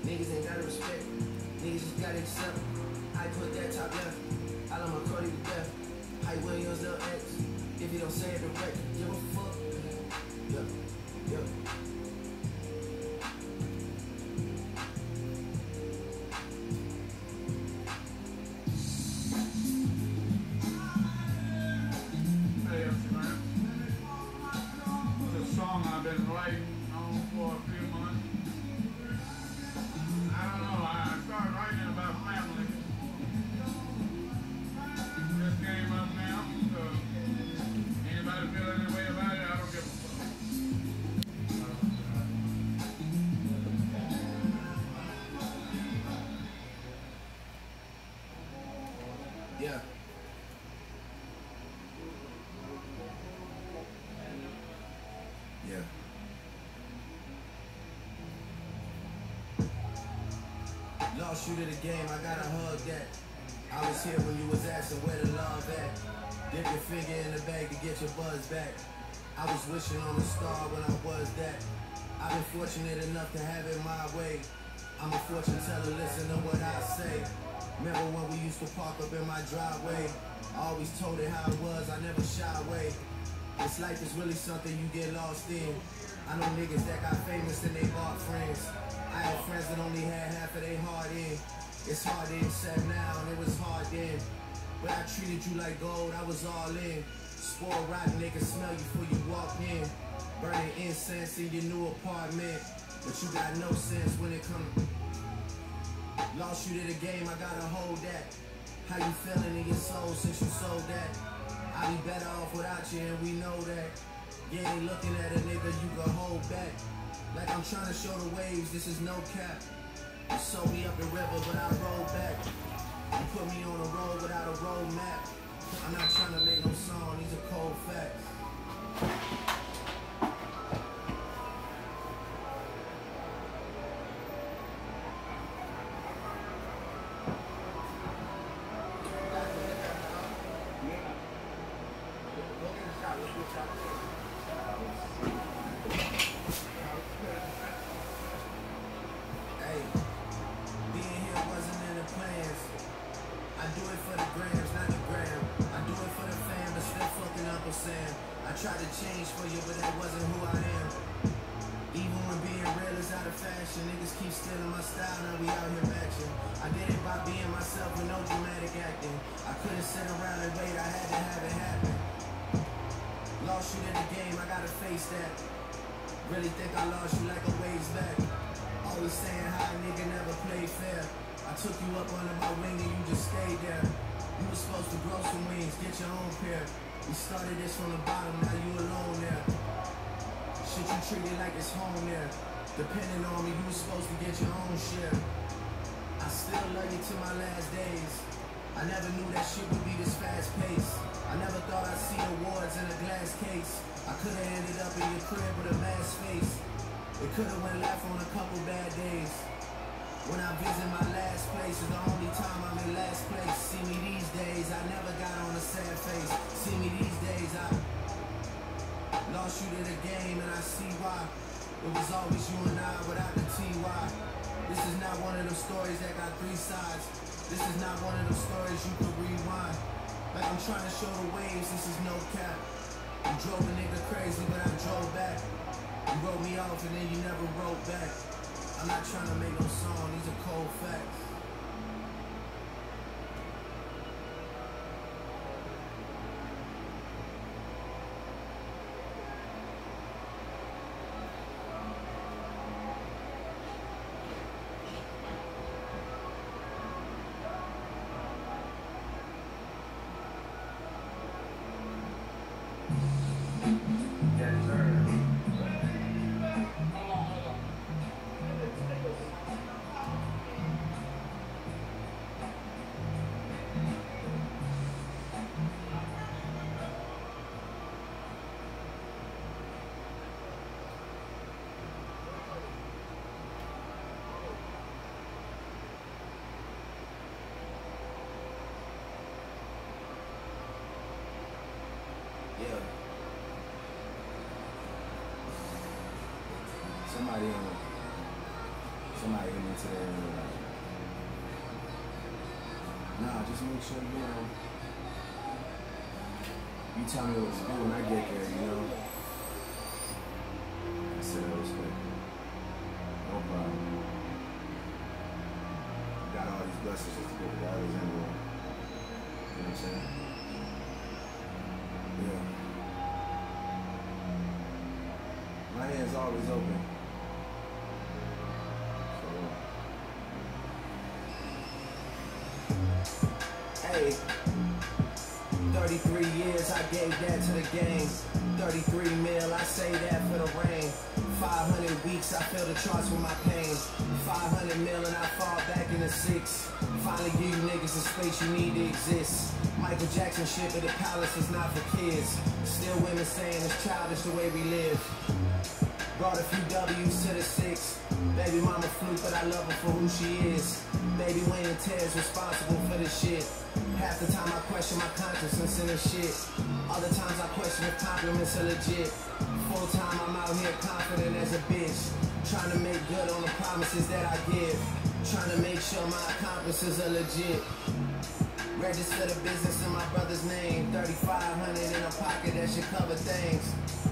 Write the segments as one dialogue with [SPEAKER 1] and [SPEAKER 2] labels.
[SPEAKER 1] Niggas ain't gotta respect, niggas just gotta accept. I put that top left, I love my Cardi to death. Hype Williams, Lil X, if you don't say it direct, give a fuck. Yeah, yeah.
[SPEAKER 2] I've been writing for a few months. I don't know, I started writing about family. Just came up now, so anybody feel any way about it, I don't give a fuck.
[SPEAKER 1] Yeah. Yeah. Lost you to the game, I gotta hug that. I was here when you was asking where the love at. Dip your finger in the bag to get your buzz back. I was wishing on a star when I was that. I've been fortunate enough to have it my way. I'm a fortune teller, listen to what I say. Remember when we used to park up in my driveway? I always told it how it was, I never shy away. This life is really something you get lost in. I know niggas that got famous and they bought friends. I had friends that only had half of their heart in. It's hard to accept now and it was hard then. But I treated you like gold, I was all in. Spoiled rotten niggas smell you before you walk in. Burning incense in your new apartment. But you got no sense when it comes. Lost you to the game, I gotta hold that. How you feeling in your soul since you sold that? I'd be better off without you and we know that. You ain't looking at a nigga you can hold back. Like I'm trying to show the waves, this is no cap. You sold me up the river but I rolled back. You put me on a road without a road map. I'm not trying to make no song, these are cold facts. Hey, being here wasn't in the plans. I do it for the grams, not the gram. I do it for the fam, but still fucking Uncle Sam. I tried to change for you, but that wasn't who I am. Even when being real is out of fashion, niggas keep stealing my style, now we out here matching. I did it by being myself with no dramatic acting. I couldn't sit around and wait, I had to have it happen. Lost you to the game, I gotta face that. Really think I lost you like a ways back. Always saying how a nigga never played fair. I took you up under my wing and you just stayed there. You were supposed to grow some wings, get your own pair. We started this from the bottom, now you alone there. Shit you treated like it's home there. Depending on me, you were supposed to get your own share. I still love you to my last days. I never knew that shit would be this fast paced. I never thought I'd see awards in a glass case. I could've ended up in your crib with a mask face. It could've went left on a couple bad days. When I visit my last place is the only time I'm in last place. See me these days, I never got on a sad face. See me these days, I lost you to the game and I see why. It was always you and I without the TY. This is not one of them stories that got three sides. This is not one of them stories you could rewind. Like I'm trying to show the waves, this is no cap. You drove a nigga crazy, but I drove back. You wrote me off and then you never wrote back. I'm not trying to make no song, these are cold facts.
[SPEAKER 2] Yes, sir.
[SPEAKER 1] Yeah. Somebody hit me today and like, nah, just make sure, you know, you tell me what to do when I get there, you know. I said, I respect it. No problem. Got all these blessings just to give it to others anyway. You know what I'm saying? Yeah. My hand's always open. So, hey, 33 years I gave that to the game. 33 mil, I say that for the rain. 500 weeks, I feel the charts with my pain. 500 mil and I fall back in the 6. Finally give you niggas the space you need to exist. Michael Jackson shit, but the palace is not for kids. Still women saying it's childish the way we live. Brought a few W's to the 6. Baby mama fluke, but I love her for who she is. Baby Wayne and Ted's responsible for this shit. Half the time I question my consciousness in this shit. Other times I question if compliments are legit. Full time I'm out here confident as a bitch. Trying to make good on the promises that I give. Trying to make sure my accomplices are legit. Register the business in my brother's name. 3,500 in a pocket that should cover things.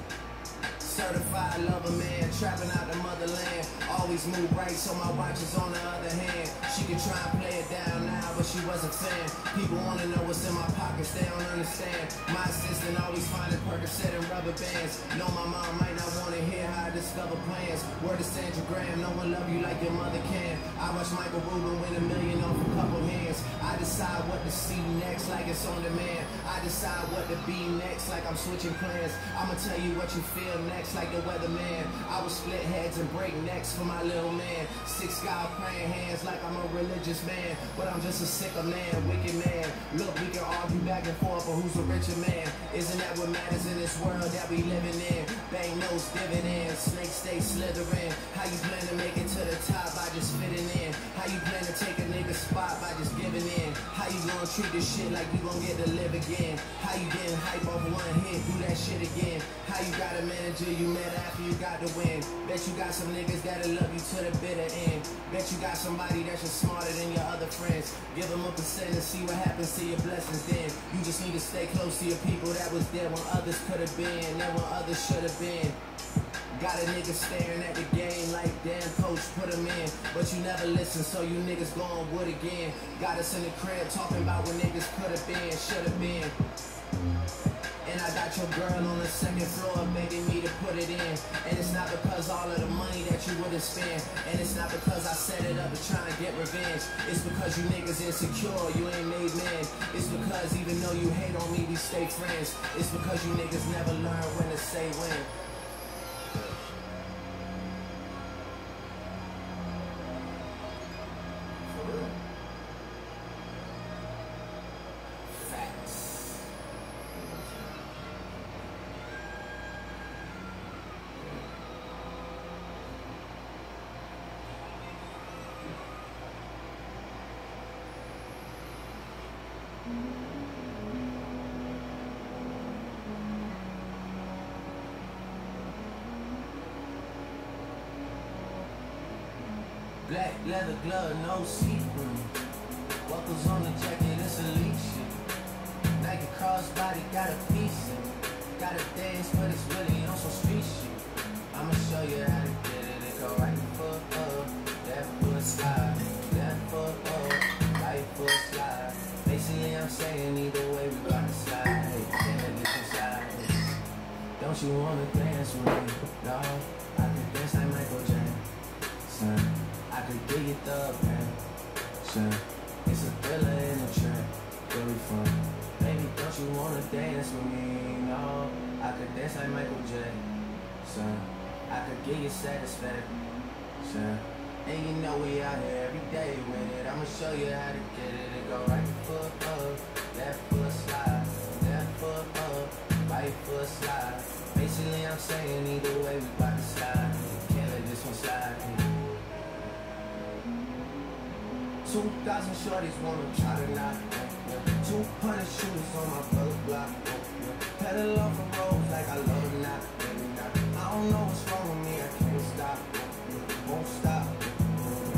[SPEAKER 1] Certified lover man, trapping out the motherland. Always move right, so my watch is on the other hand. She could try and play it down now, but she was a fan. People wanna know what's in my pockets, they don't understand. My assistant always finding Percocet and rubber bands. Know my mom might not wanna hear how I discover plans. Word to Sandra Graham, no one love you like your mother can. I watch Michael Rubin win $1 million off a couple hands. I decide what to see next, like it's on demand. I decide what to be next, like I'm switching plans. I'ma tell you what you feel next, like the weatherman. I would split heads and break necks for my little man. 6 guys praying hands like I'm a religious man, but I'm just a sicker man, wicked man. Look, we can argue back and forth, but who's a richer man? Isn't that what matters in this world that we living in? Bank notes, dividends, snakes stay slithering. How you plan to make it to the top by just fitting in? How you plan to take a nigga's spot by just giving in? How you gonna treat this shit like you gonna get to live again? How you getting hype off one hit, do that shit again? How you got a manager you met after you got the win? Bet you got some niggas that'll love you to the bitter end. Bet you got somebody that's just smarter than your other friends. Give them a percent and see what happens to your blessings then. You just need to stay close to your people that was there when others could have been, and when others should have been. Got a nigga staring at the game like, damn coach, put him in. But you never listen, so you niggas going wood again. Got us in the crib talking about what niggas could have been, should have been. And I got your girl on the 2nd floor begging me to put it in. And it's not because all of the money that you wouldn't spend. And it's not because I set it up to try and get revenge. It's because you niggas insecure, you ain't made men. It's because even though you hate on me, we stay friends. It's because you niggas never learn when to say when. Black leather glove, no see-through. Buckles on the jacket, it's elite shit. Nike crossbody, got a piece in it. Gotta dance, but it's really on some street shit. I'ma show you how to get it. It go right foot up, left foot slide, left foot up, right foot slide. Basically, I'm saying either way we got to slide. Hey, can't get some slide. Don't you wanna dance with me? No, I can dance like Michael Jackson. I could dig it up, man. It's a thriller in the trap. Where we from? Baby, don't you wanna dance with me? No, I could dance like Michael Jackson. I could give you satisfaction. And you know we out here every day with it. I'ma show you how to get it. It go right foot up, left foot slide, left foot up, right foot slide. Basically, I'm saying either way we bout to slide. Can't let this one slide. 2,000 shorties wanna try to knock me. 200 shooters on my brother's block. Pedal off the roads like I love it not. I don't know what's wrong with me, I can't stop. Won't stop.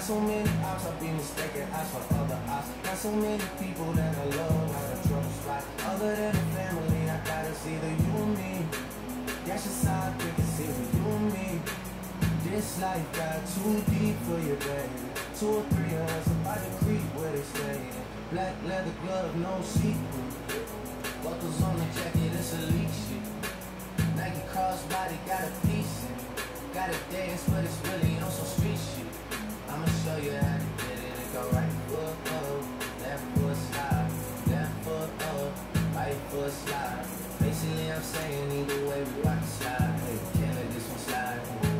[SPEAKER 1] so many ops, I'll be mistaken ops for other ops. Got so many people that I love, out of trouble spot. Other than the family, I got it's either you or me. That's just how I think it's either you or me. This life got too deep for you, baby. 2 or 3 of us about to creep where they stay. Black leather glove, no sequin. Buckles on the jacket, it's elite shit. Nike crossbody, got a piece in it. Gotta dance, but it's really on some street shit. I'ma show you how to get it. It go right foot up, left foot slide, left foot up, right foot slide. Basically, I'm saying either way we rock the slide. Hey, can't let this one slide.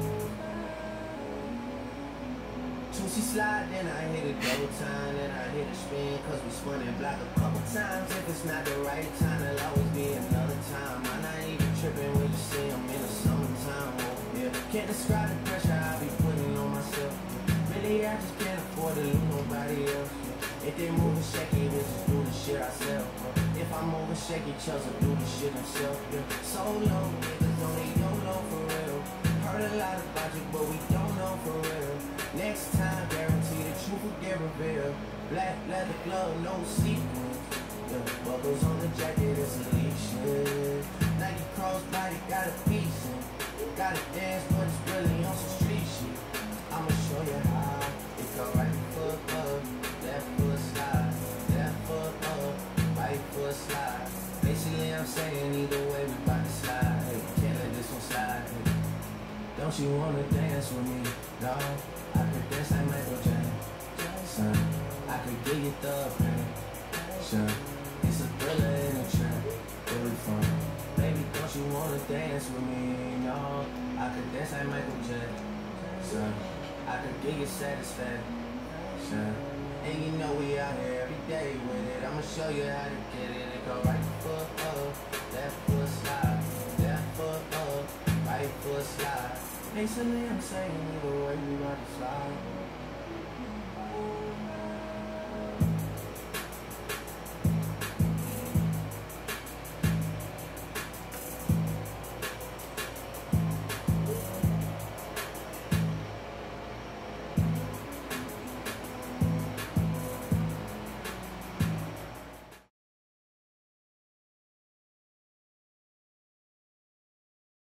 [SPEAKER 1] She slide, then I hit it double time, then I hit a spin, cause we spun and block a couple times. If it's not the right time, there'll always be another time. I'm not even tripping when you see I'm in the summertime. Oh, yeah. Can't describe the pressure I be putting on myself. Really, I just can't afford to lose nobody else. If they moving shaky, we just do the shit ourselves. If I'm moving shaky, Chelsea do the shit himself. Yeah. Solo, niggas only YOLO for real. Heard a lot about you, but we don't know for real. Next time, guarantee the truth will get revealed. Black leather glove, no sequins. The buckles on the jacket, it's elite shit. Nike crossbody, got a piece in. Gotta dance, but it's really on some street shit. I'ma show you how. It go right foot up, left foot slide, left foot up, right foot slide. Basically, I'm saying either way we bout to slide. Hey, can't let this one slide. Hey. Don't you wanna dance with me, dawg? I could dance like Michael Jackson. I could give you the passion. It's a thriller in a trap. Really fun. Baby, don't you wanna dance with me, no? I could dance like Michael Jackson. I could give you satisfaction. And you know we out here every day with it. I'ma show you how to get it. It go right foot up, left foot slide, left foot up, right foot slide. Basically, I'm saying either way we about to slide.